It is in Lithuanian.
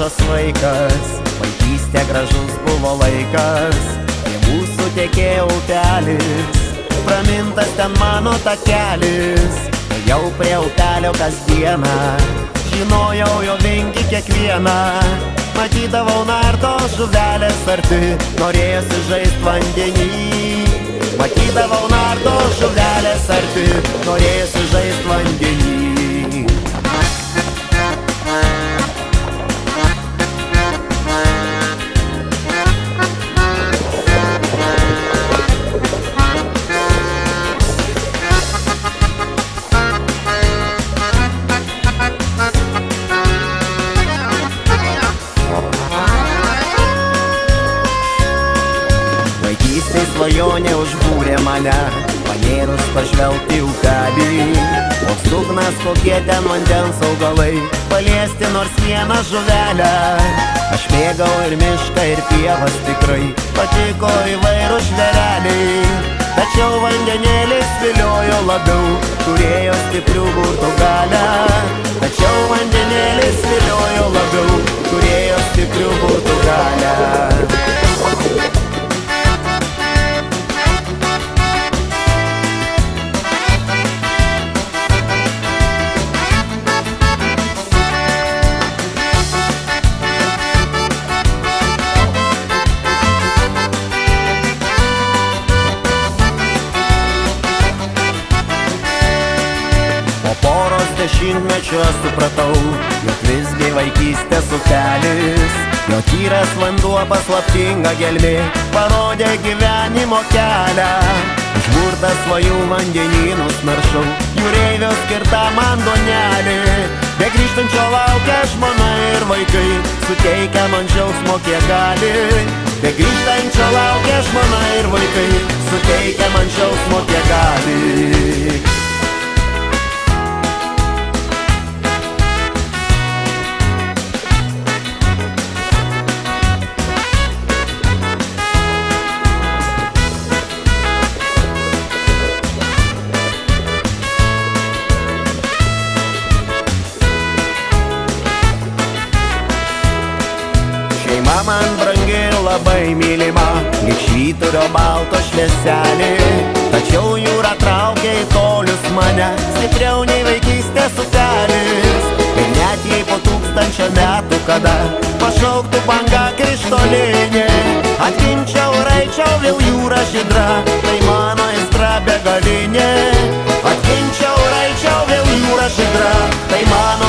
jos vaikas. Vaikystė gražus buvo laikas, prie mūsų tekėjo upelis, pramintas ten mano takelis. Jau prie upelio kasdieną, žinojau jo vingį kiekvieną. Matydavau narto žuvelės arti, norėjosi žaist vandenį. Matydavau narto žuvelės arti, norėjosi žaist vandenį. Vaikystėj svajonė užbūrė mane, panėrus pažvelgti upelį. Koks dugnas, kokie ten vandens augalai, paliesti nors vieną žuvelę. Aš mėgau ir mišką, ir pievas tikrai, patiko įvairūs žvėreliai. Tačiau vandenėlis viliojo labiau, turėjo stiprių burtų galią. Tačiau vandenėlis viliojo labiau, turėjo stiprių burtų galią. Poros dešimtmečių supratau, jog visgi vaikystės upelis, jo tyras vanduo paslaptinga gelmė, parodė gyvenimo kelią. Užburtas svajų vandenynus naršau, jūreivio skirta man duonelė. Be grįžtančio laukia žmona ir vaikai, suteikia man džiaugsmo kiek gali. Be grįžtančio laukia žmona ir vaikai, suteikia man džiaugsmo kiek gali. Šeima man brangi ir labai mylima, lyg švyturio balto švieselė. Tačiau jūra traukia į tolius mane, stipriau nei vaikystės upelis. Ir net jei po 1000 metų kada pašauktų banga krištolinė, atginčiau ir eičiau vėl jūra žydra, tai mano aistra begalinė. Atginčiau ir eičiau vėl jūra žydra, tai mano